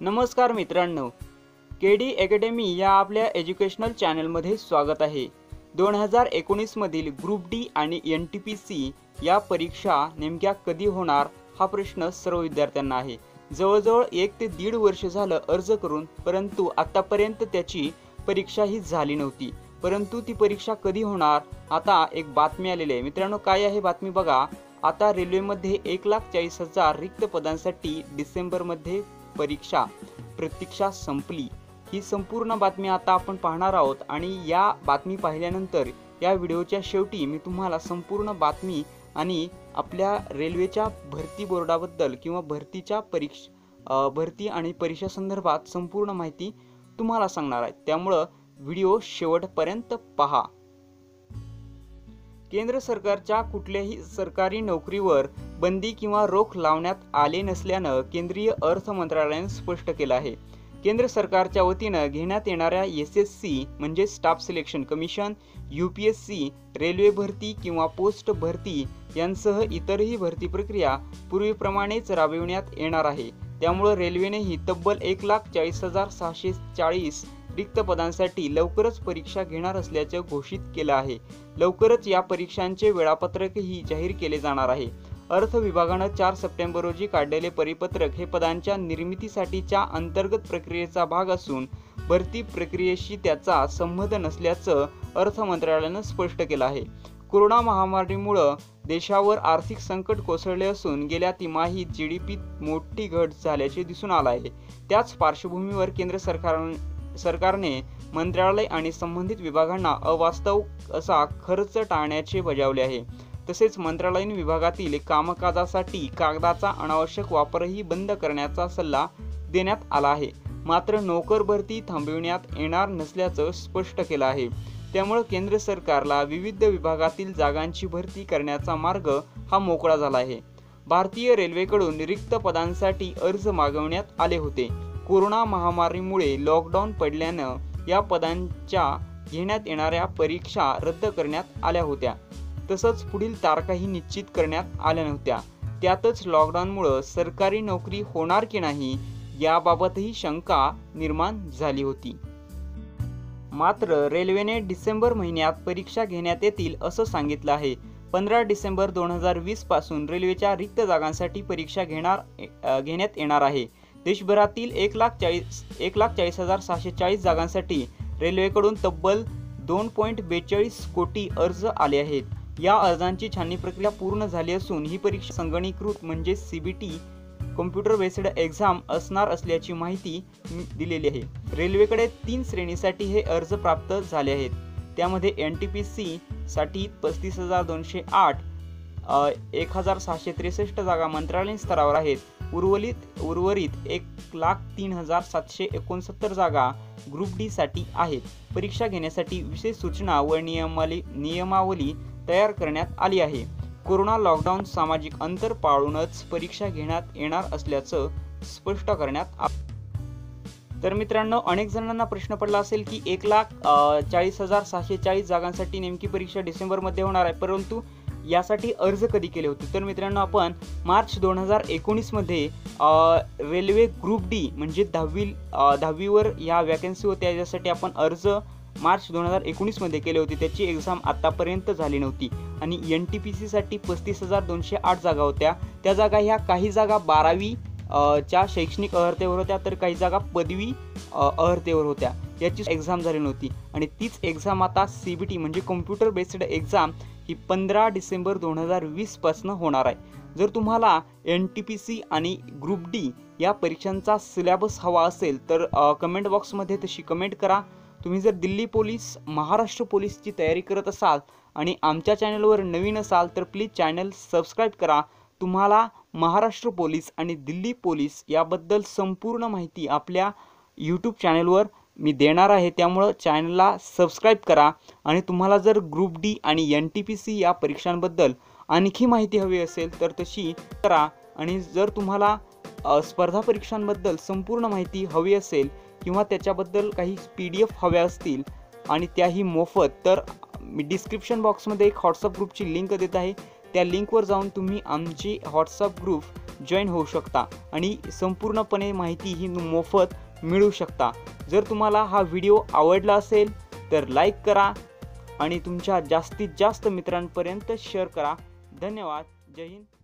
नमस्कार मित्रांनो, KD academy या आपल्या एज्युकेशनल चॅनलमध्ये स्वागत आहे। 2019 मधील ग्रुप डी आणि NTPC या परीक्षा नेमक्या कधी होणार हा प्रश्न सर्व विद्यार्थ्यांना आहे। जवळजवळ 1 ते 1.5 वर्ष झालं अर्ज करून, परंतु आतापर्यंत त्याची परीक्षा ही झाली नव्हती। परंतु ती परीक्षा कधी होणार आता एक बातमी आलेली आहे। मित्रांनो, काय आहे बातमी बघा। आता रेल्वेमध्ये 1,40,000 रिक्त पदांसाठी डिसेंबरमध्ये परीक्षा प्रतीक्षा संपली। ही संपूर्ण बातमी आता आपण पाहणार आहोत आणि या बातमी पाहिल्यानंतर या व्हिडिओच्या शेवटी मी तुम्हाला संपूर्ण बातमी आणि आपल्या रेल्वेच्या भरती बोर्डाबद्दल किंवा भरती आणि परीक्षा संदर्भात संपूर्ण माहिती तुम्हाला सांगणार आहे। त्यामुळे व्हिडिओ शेवटपर्यंत पहा। केंद्र सरकारच्या कुठल्याही सरकारी नोकरीवर बंदी किंवा रोख लावण्यात आले नसल्याने केंद्रीय अर्थ मंत्रालयाने स्पष्ट केलं आहे। केंद्र सरकारच्या वतीने घेण्यात येणाऱ्या SSC म्हणजे staff selection commission, UPSC, railway भरती किंवा पोस्ट भरती यांसह इतरही भरती प्रक्रिया पूर्वीप्रमाणेच राबविण्यात येणार आहे। त्यामुळे रेल्वेनेही तब्बल 1,40,640 रिक्त पदांसाठी लवकरच परीक्षा घेणार असल्याचे घोषित केलं आहे। लवकरच या परीक्षांचे वेळापत्रकही जाहीर केले जाणार आहे। अर्थ विभागाने 4 सप्टेंबर रोजी काढलेले परिपत्रक हे पदांच्या निर्मितीसाठीच्या अंतर्गत प्रक्रियेचा भाग असून भरती प्रक्रियेशी त्याचा संबंध नसल्याचं अर्थ मंत्रालयाने स्पष्ट केलं आहे। कोरोना महामारीमुळे देशावर आर्थिक संकट कोसळले असून गेल्या तिमाहीत GDPत मोठी घट झाल्याचे दिसून आले आहे। त्याच पार्श्वभूमीवर केंद्र सरकारने मंत्रालय आणि संबंधित विभागांना अवास्तव असा खर्च टाळण्याचे बजावले आहे। तसेच मंत्रालयीन विभागातील कामकाजासाठी कागदाचा अनावश्यक वापरही बंद करण्याचा सल्ला देण्यात आला आहे। मात्र नोकर भरती थांबविण्यात येणार नसल्याचं स्पष्ट केलं आहे। त्यामुळे केंद्र सरकारला विविध विभागातील जागांची भरती करण्याचा मार्ग हा मोकळा झाला आहे। भारतीय रेल्वेकडून रिक्त पदांसाठी अर्ज मागवण्यात आले होते। कोरोना महामारीमुळे लॉकडाऊन पडल्यानं या पदांच्या घेण्यात येणाऱ्या परीक्षा रद्द करण्यात आल्या होत्या। तसंच पुढील तारखाही निश्चित करण्यात आल्या नव्हत्या। त्यातच लॉकडाऊनमुळे सरकारी नोकरी होणार की नाही याबाबतही शंका निर्माण झाली होती। मात्र रेल्वेने डिसेंबर महिन्यात परीक्षा घेण्यात येतील असं सांगितलं आहे। 15 डिसेंबर 2020 पासून रेल्वेच्या रिक्त जागांसाठी परीक्षा घेण्यात येणार आहे। देशभरातील 1,40,640 जागांसाठी रेल्वेकडून तब्बल 2.42 कोटी अर्ज आले आहेत। या अर्जांची छाननी प्रक्रिया पूर्ण झाली असून ही परीक्षा संगणकीकृत म्हणजे CBT कॉम्प्युटर बेस्ड एक्झाम असणार असल्याची माहिती दिलेली आहे। रेल्वेकडे 3 श्रेणीसाठी हे अर्ज प्राप्त झाले आहेत। त्यामध्ये NTPC साठी 35,208, 1,663 जागा मंत्रालयीन स्तरावर आहेत। उर्वरित 1,03,769 जागा ग्रुप डी साठी आहेत। परीक्षा घेण्यासाठी विशेष सूचना व नियमावली तयार करण्यात आली आहे। कोरोना लॉकडाऊन सामाजिक अंतर पाळूनच परीक्षा घेण्यात येणार असल्याचं स्पष्ट करण्यात आलं। तर मित्रांनो, अनेक जणांना प्रश्न पडला असेल की 1,40,640 जागांसाठी नेमकी परीक्षा डिसेंबरमध्ये होणार आहे, परंतु यासाठी अर्ज कधी केले होते। तर मित्रांनो, आपण मार्च 2019 मध्ये रेल्वे ग्रुप डी म्हणजे 10वीवर या वॅकन्सी होत्या, यासाठी आपण अर्ज मार्च 2019 मध्ये केले होते। त्याची एक्झाम आतापर्यंत झाली नव्हती आणि NTPC साठी 35,208 जागा होत्या। त्या जागा ह्या काही जागा 12वी च्या शैक्षणिक अर्हतेवर होत्या, तर काही जागा पदवी अर्हतेवर होत्या। याची एक्झाम झाली नव्हती आणि तीच एक्झाम आता CBT म्हणजे कॉम्प्युटर बेस्ड एक्झाम ही 15 डिसेंबर 2020 पासून होणार आहे। जर तुम्हाला NTPC आणि ग्रुप डी या परीक्षांचा सिलेबस हवा असेल तर कमेंट बॉक्समध्ये तशी कमेंट करा। तुम्ही जर दिल्ली पोलीस, महाराष्ट्र पोलीसची तयारी करत असाल आणि आमच्या चॅनलवर नवीन असाल तर प्लीज चॅनल सबस्क्राईब करा। तुम्हाला महाराष्ट्र पोलीस आणि दिल्ली पोलीस याबद्दल संपूर्ण माहिती आपल्या YouTube चॅनलवर मी देणार आहे। त्यामुळे चॅनलला सबस्क्राईब करा आणि तुम्हाला जर ग्रुप डी आणि NTPC या परीक्षांबद्दल आणखी माहिती हवी असेल तर तशी करा। आणि जर तुम्हाला स्पर्धा परीक्षांबद्दल संपूर्ण माहिती हवी असेल किंवा त्याच्याबद्दल काही PDF हव्या असतील आणि त्याही मोफत, तर मी डिस्क्रिप्शन बॉक्समध्ये एक WhatsApp ग्रुपची लिंक देत आहे। त्या लिंकवर जाऊन तुम्ही आमची WhatsApp ग्रुप जॉईन होऊ शकता आणि संपूर्णपणे माहिती ही मोफत मिळू शकता। जर तुम्हाला हा व्हिडिओ आवडला असेल तर लाईक करा आणि तुमच्या जास्तीत जास्त मित्रांपर्यंत शेअर करा। धन्यवाद। जय हिंद।